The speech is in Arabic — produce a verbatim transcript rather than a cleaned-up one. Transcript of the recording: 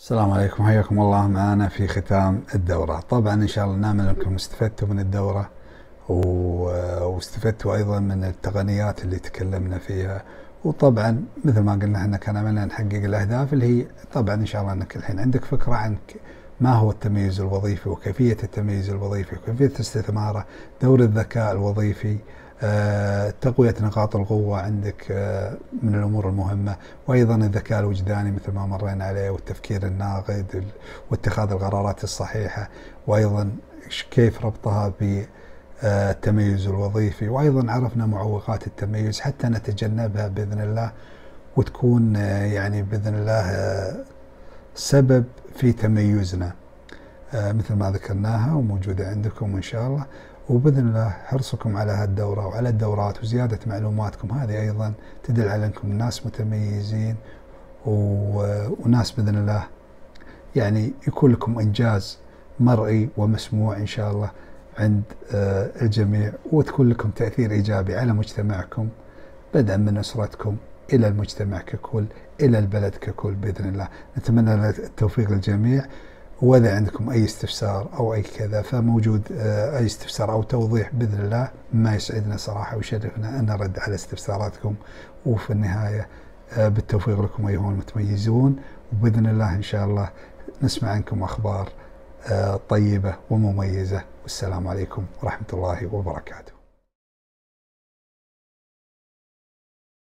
السلام عليكم، حياكم الله معنا في ختام الدورة. طبعا إن شاء الله نامل أنكم استفدتوا من الدورة واستفدتوا أيضا من التقنيات اللي تكلمنا فيها. وطبعا مثل ما قلنا احنا كان عملنا نحقق الأهداف اللي هي طبعا إن شاء الله أنك الحين عندك فكرة عن ما هو التمييز الوظيفي وكيفية التمييز الوظيفي وكيفية استثماره، دور الذكاء الوظيفي، آه، تقوية نقاط القوة عندك آه، من الأمور المهمة، وأيضا الذكاء الوجداني مثل ما مرينا عليه، والتفكير الناقد واتخاذ القرارات الصحيحة، وأيضا كيف ربطها بالتميز الوظيفي. وأيضا عرفنا معوقات التميز حتى نتجنبها بإذن الله، وتكون آه، يعني بإذن الله آه، سبب في تميزنا آه، مثل ما ذكرناها وموجودة عندكم إن شاء الله. وبإذن الله حرصكم على هالدورة وعلى الدورات وزيادة معلوماتكم هذه أيضا تدل على أنكم ناس متميزين وناس بإذن الله يعني يكون لكم إنجاز مرئي ومسموع إن شاء الله عند الجميع، وتكون لكم تأثير إيجابي على مجتمعكم، بدءا من أسرتكم إلى المجتمع ككل إلى البلد ككل بإذن الله. نتمنى التوفيق للجميع، وإذا عندكم أي استفسار أو أي كذا فموجود أي استفسار أو توضيح بإذن الله ما يسعدنا صراحة ويشرفنا أن نرد على استفساراتكم. وفي النهاية بالتوفيق لكم أيها المتميزون، وبإذن الله إن شاء الله نسمع عنكم أخبار طيبة ومميزة. والسلام عليكم ورحمة الله وبركاته.